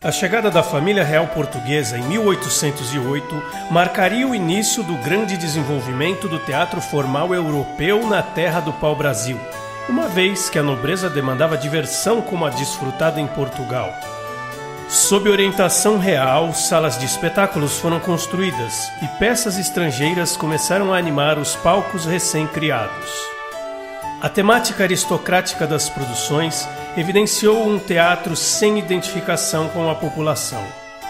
A chegada da família real portuguesa em 1808 marcaria o início do grande desenvolvimento do teatro formal europeu na terra do pau-brasil, uma vez que a nobreza demandava diversão como a desfrutada em Portugal. Sob orientação real, salas de espetáculos foram construídas e peças estrangeiras começaram a animar os palcos recém-criados. A temática aristocrática das produções evidenciou um teatro sem identificação com a população.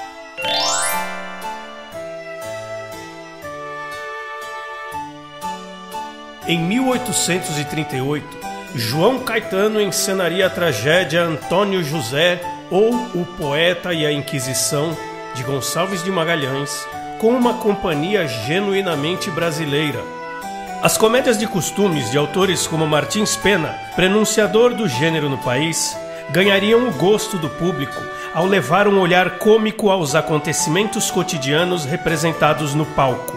Em 1838, João Caetano encenaria a tragédia Antônio José, ou O Poeta e a Inquisição, de Gonçalves de Magalhães, com uma companhia genuinamente brasileira. As comédias de costumes de autores como Martins Pena, prenunciador do gênero no país, ganhariam o gosto do público ao levar um olhar cômico aos acontecimentos cotidianos representados no palco.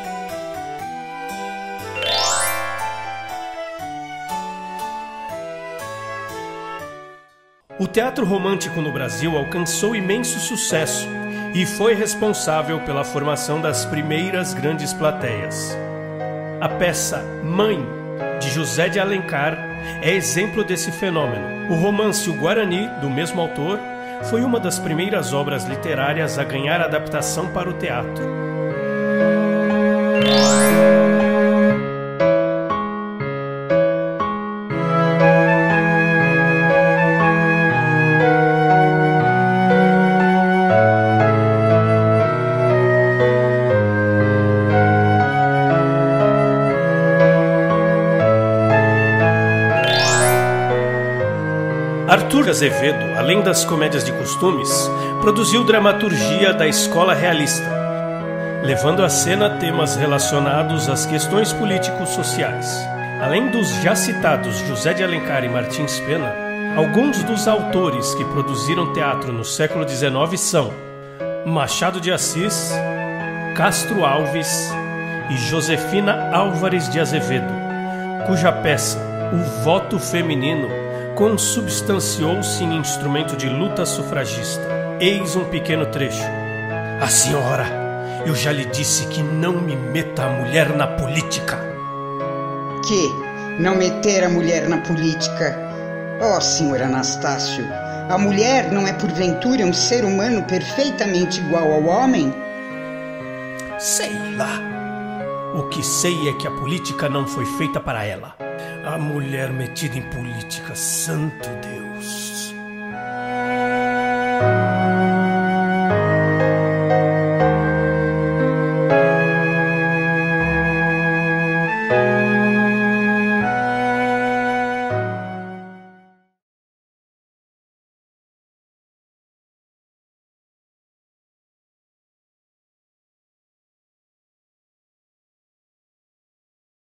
O teatro romântico no Brasil alcançou imenso sucesso e foi responsável pela formação das primeiras grandes plateias. A peça Mãe, de José de Alencar, é exemplo desse fenômeno. O romance O Guarani, do mesmo autor, foi uma das primeiras obras literárias a ganhar adaptação para o teatro. Arthur Azevedo, além das comédias de costumes, produziu dramaturgia da escola realista, levando à cena temas relacionados às questões político-sociais. Além dos já citados José de Alencar e Martins Pena, alguns dos autores que produziram teatro no século XIX são Machado de Assis, Castro Alves e Josefina Álvares de Azevedo, cuja peça O Voto Feminino consubstanciou-se em instrumento de luta sufragista. Eis um pequeno trecho. A senhora, eu já lhe disse que não me meta a mulher na política. Que? Não meter a mulher na política? Oh, senhor Anastácio, a mulher não é porventura um ser humano perfeitamente igual ao homem? Sei lá. O que sei é que a política não foi feita para ela. A mulher metida em política, santo Deus.